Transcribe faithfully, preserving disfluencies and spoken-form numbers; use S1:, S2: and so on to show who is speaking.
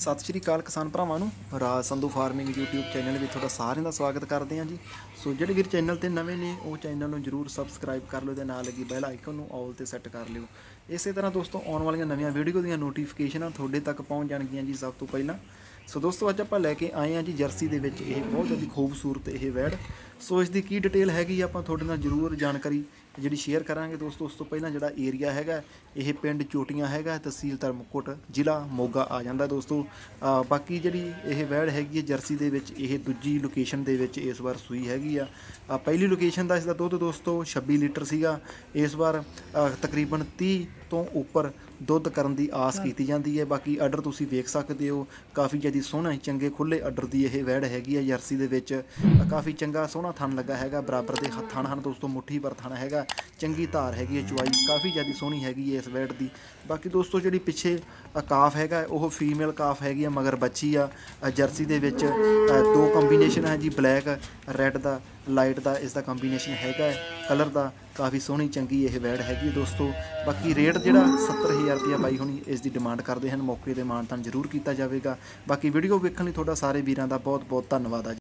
S1: सत श्री अकाल किसान भरावां नूं Raj Sandhu farming YouTube channel में तुहाडा सारिਆਂ ਦਾ स्वागत करते हैं जी। सो ਜਿਹੜੇ ਵੀਰ चैनल ते नवे ने ਉਹ चैनल ਨੂੰ जरूर सबसक्राइब कर लो ਤੇ ਨਾਲ ਲੱਗੀ ਬੈਲ ਆਈਕਨ ਨੂੰ ਆਲ ਤੇ ਸੈੱਟ ਕਰ ਲਿਓ। ਇਸੇ ਤਰ੍ਹਾਂ ਦੋਸਤੋ ਆਉਣ ਵਾਲੀਆਂ ਨਵੀਆਂ ਵੀਡੀਓ ਦੀਆਂ ਨੋਟੀਫਿਕੇਸ਼ਨਾਂ ਤੁਹਾਡੇ ਤੱਕ ਪਹੁੰਚ ਜਾਣਗੀਆਂ ਜੀ ਸਭ ਤੋਂ ਪਹਿਲਾਂ। सो दोस्तों अज आप लैके आए हैं जी जर्सी दे विच ये बहुत ज़्यादा खूबसूरत ये वैड़। सो इसकी की डिटेल हैगी आप थोड़े नाल जरूर जानकारी जी शेयर करांगे दोस्तों। उस तो पहला जो एरिया है यह पिंड चोटियां है, तहसील धर्मकोट जिला मोगा आ जाता दोस्तों। आ, बाकी जी ये वैड़ हैगी जर्सी दे विच ये दूजी लोकेशन दे विच इस बार सूई हैगी आ। पहली लोकेशन का इसका दुध दोस्तों छब्बी लीटर सीगा, इस बार आ, तकरीबन तीह तो उपर दुध करन दी आस की जाती है। बाकी आर्डर तुसीं वेख सकते हो, काफ़ी ज़्यादा सोहना चंगे खुले आर्डर की यह वैड़ हैगी है जर्सी दे विच। काफ़ी चंगा सोहना थन लगा है, बराबर के थन हैं दोस्तों, मुट्ठी पर थन है, चंगी धार हैगी है, चुवाई काफ़ी ज़्यादा सोहनी हैगी है इस वैड़ की। बाकी दोस्तों जी पिछे काफ है वह फीमेल काफ हैगी है, मगर बच्ची आ जर्सी दे विच दो कंबीनेशन है जी, ब्लैक रैड का लाइट का इसका कंबीनेशन है कलर का। काफ़ी सोहनी चंगी यह वैड़ हैगी दोस्तों। बाकी रेट जोड़ा सत्तर हज़ार रुपया बाई होनी इसकी डिमांड करते हैं, मौके पर मानतान जरूर किया जाएगा। बाकी वीडियो वेखण लई तुहाडा सारे वीरां दा बहुत बहुत धन्नवाद है।